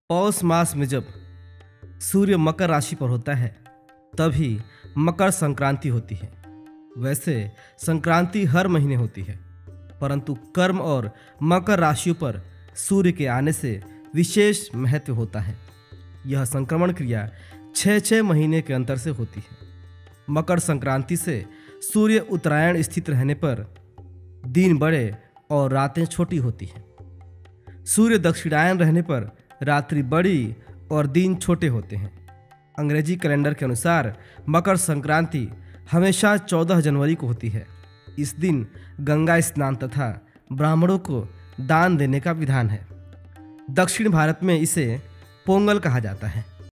पौष मास में जब सूर्य मकर राशि पर होता है तभी मकर संक्रांति होती है। वैसे संक्रांति हर महीने होती है, परंतु कर्म और मकर राशियों पर सूर्य के आने से विशेष महत्व होता है। यह संक्रमण क्रिया 6-6 महीने के अंतर से होती है। मकर संक्रांति से सूर्य उत्तरायण स्थित रहने पर दिन बड़े और रातें छोटी होती हैं। सूर्य दक्षिणायन रहने पर रात्रि बड़ी और दिन छोटे होते हैं। अंग्रेजी कैलेंडर के अनुसार मकर संक्रांति हमेशा 14 जनवरी को होती है। इस दिन गंगा स्नान तथा ब्राह्मणों को दान देने का विधान है। दक्षिण भारत में इसे पोंगल कहा जाता है।